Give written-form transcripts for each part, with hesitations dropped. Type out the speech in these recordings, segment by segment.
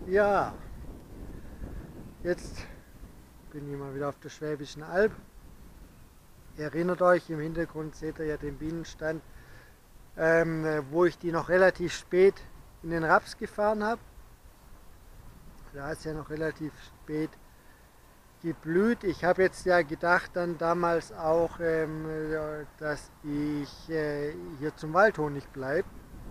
Ja, jetzt bin ich mal wieder auf der Schwäbischen Alb. Ihr erinnert euch, im Hintergrund seht ihr ja den Bienenstand, wo ich die noch relativ spät in den Raps gefahren habe. Da ist ja noch relativ spät geblüht. Ich habe jetzt ja gedacht dann damals auch, ja, dass ich hier zum Waldhonig bleibe.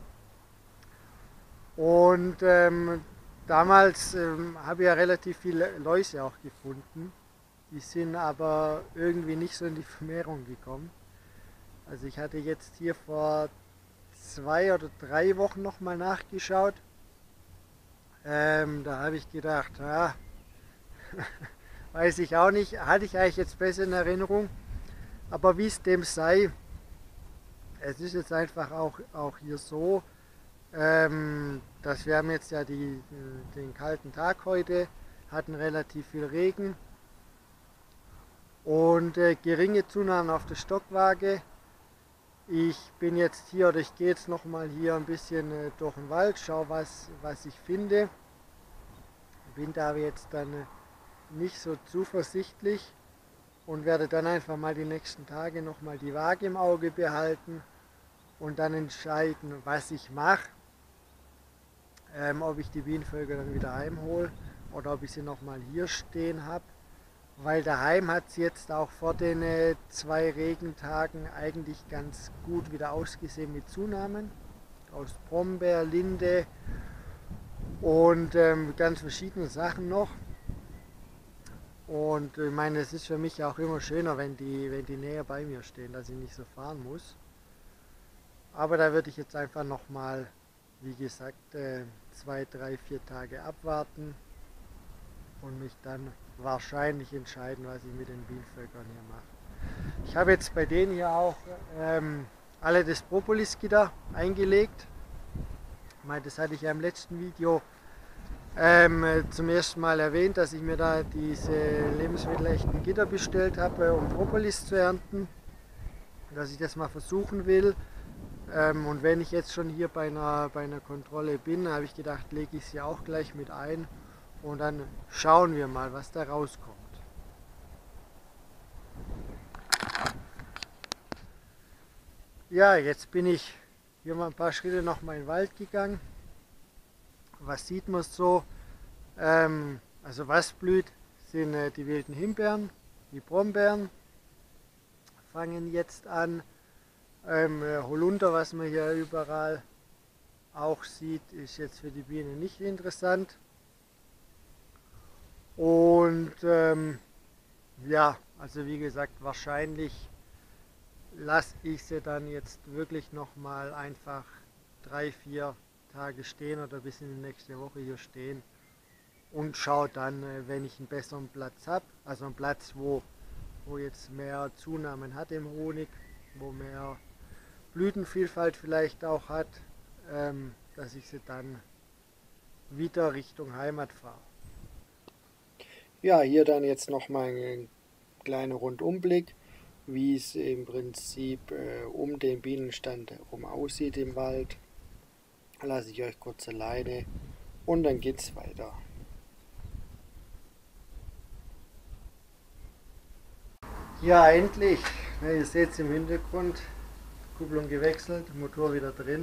Und damals habe ich ja relativ viele Läuse auch gefunden. Die sind aber irgendwie nicht so in die Vermehrung gekommen. Also ich hatte jetzt hier vor 2 oder 3 Wochen nochmal nachgeschaut. Da habe ich gedacht, weiß ich auch nicht, hatte ich eigentlich jetzt besser in Erinnerung. Aber wie es dem sei, es ist jetzt einfach auch hier so, dass wir haben jetzt ja den kalten Tag heute, hatten relativ viel Regen und geringe Zunahmen auf der Stockwaage. Ich bin jetzt hier oder ich gehe jetzt noch mal hier ein bisschen durch den Wald, schaue was ich finde. Bin da jetzt dann nicht so zuversichtlich und werde dann einfach mal die nächsten Tage noch mal die Waage im Auge behalten und dann entscheiden, was ich mache. Ob ich die Bienenvölker dann wieder heimhole oder ob ich sie noch mal hier stehen habe. Weil daheim hat es jetzt auch vor den 2 Regentagen eigentlich ganz gut wieder ausgesehen mit Zunahmen. Aus Brombeer, Linde und ganz verschiedene Sachen noch. Und ich meine, es ist für mich auch immer schöner, wenn die näher bei mir stehen, dass ich nicht so fahren muss. Aber da würde ich jetzt einfach nochmal, wie gesagt, 2, 3, 4 Tage abwarten und mich dann wahrscheinlich entscheiden, was ich mit den Bienenvölkern hier mache. Ich habe jetzt bei denen hier auch alle das Propolis-Gitter eingelegt. Ich meine, das hatte ich ja im letzten Video zum ersten Mal erwähnt, dass ich mir da diese lebensmittelechten Gitter bestellt habe, um Propolis zu ernten. Dass ich das mal versuchen will. Und wenn ich jetzt schon hier bei einer Kontrolle bin, habe ich gedacht, lege ich sie auch gleich mit ein. Und dann schauen wir mal, was da rauskommt. Ja, jetzt bin ich hier mal ein paar Schritte noch mal in den Wald gegangen. Was sieht man so? Also was blüht, sind die wilden Himbeeren, die Brombeeren fangen jetzt an. Holunder, was man hier überall auch sieht, ist jetzt für die Bienen nicht interessant. Und ja, also wie gesagt, wahrscheinlich lasse ich sie dann jetzt wirklich nochmal einfach 3, 4 Tage stehen oder bis in die nächste Woche hier stehen und schaue dann, wenn ich einen besseren Platz habe, also einen Platz, wo jetzt mehr Zunahmen hat im Honig, wo mehr Blütenvielfalt vielleicht auch hat, dass ich sie dann wieder Richtung Heimat fahre. Ja, hier dann jetzt nochmal ein kleiner Rundumblick, wie es im Prinzip um den Bienenstand herum aussieht im Wald. Lasse ich euch kurz alleine und dann geht's weiter. Ja, endlich. Ja, ihr seht es im Hintergrund. Kupplung gewechselt, Motor wieder drin.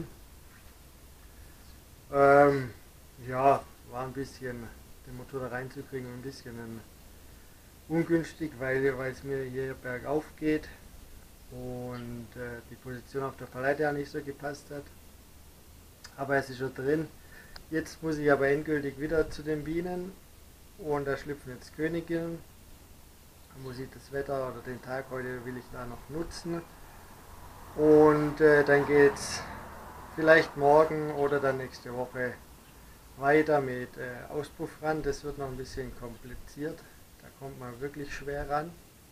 Ähm, ja, war ein bisschen, den Motor da reinzukriegen, ein bisschen ungünstig, weil es mir hier bergauf geht und die Position auf der Palette ja nicht so gepasst hat. Aber es ist schon drin. Jetzt muss ich aber endgültig wieder zu den Bienen und da schlüpfen jetzt Königinnen. Da muss ich das Wetter oder den Tag heute will ich da noch nutzen. Und dann geht es vielleicht morgen oder dann nächste Woche weiter mit Auspuffrand. Das wird noch ein bisschen kompliziert. Da kommt man wirklich schwer ran.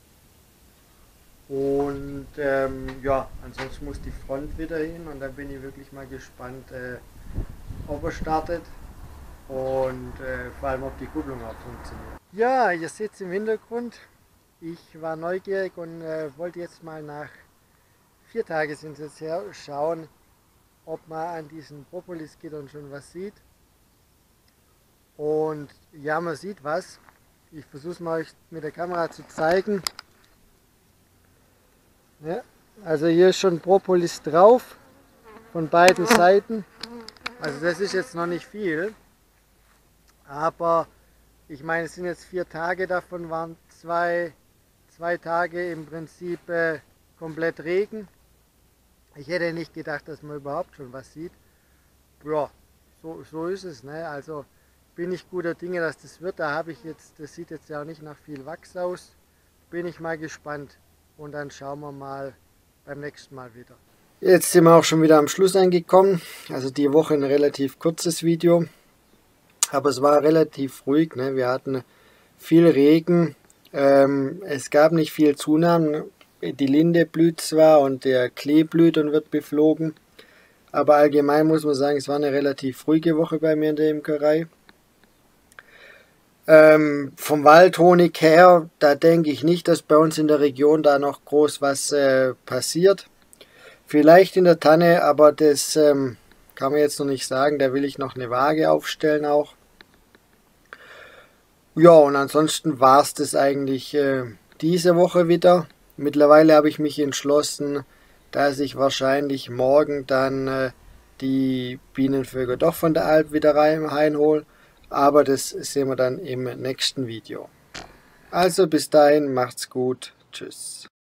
Und ja, ansonsten muss die Front wieder hin und dann bin ich wirklich mal gespannt, ob er startet und vor allem ob die Kupplung auch funktioniert. Ja, ihr seht es im Hintergrund. Ich war neugierig und wollte jetzt mal nach 4 Tagen sind es jetzt her, schauen, ob man an diesen Propolis-Gittern schon was sieht. Und ja, man sieht was. Ich versuche es mal euch mit der Kamera zu zeigen. Ja, also hier ist schon Propolis drauf, von beiden Seiten. Also das ist jetzt noch nicht viel, aber ich meine, es sind jetzt 4 Tage, davon waren zwei Tage im Prinzip komplett Regen. Ich hätte nicht gedacht, dass man überhaupt schon was sieht. Ja, so ist es. Ne? Also bin ich guter Dinge, dass das wird. Da habe ich jetzt, das sieht jetzt ja auch nicht nach viel Wachs aus. Bin ich mal gespannt. Und dann schauen wir mal beim nächsten Mal wieder. Jetzt sind wir auch schon wieder am Schluss angekommen. Also die Woche ein relativ kurzes Video. Aber es war relativ ruhig. Ne? Wir hatten viel Regen. Es gab nicht viel Zunahmen. Die Linde blüht zwar und der Klee blüht und wird beflogen. Aber allgemein muss man sagen, es war eine relativ ruhige Woche bei mir in der Imkerei. Vom Waldhonig her, da denke ich nicht, dass bei uns in der Region da noch groß was passiert. Vielleicht in der Tanne, aber das kann man jetzt noch nicht sagen. Da will ich noch eine Waage aufstellen auch. Ja, und ansonsten war es das eigentlich diese Woche wieder. Mittlerweile habe ich mich entschlossen, dass ich wahrscheinlich morgen dann die Bienenvögel doch von der Alp wieder reinhole. Aber das sehen wir dann im nächsten Video. Also bis dahin, macht's gut. Tschüss.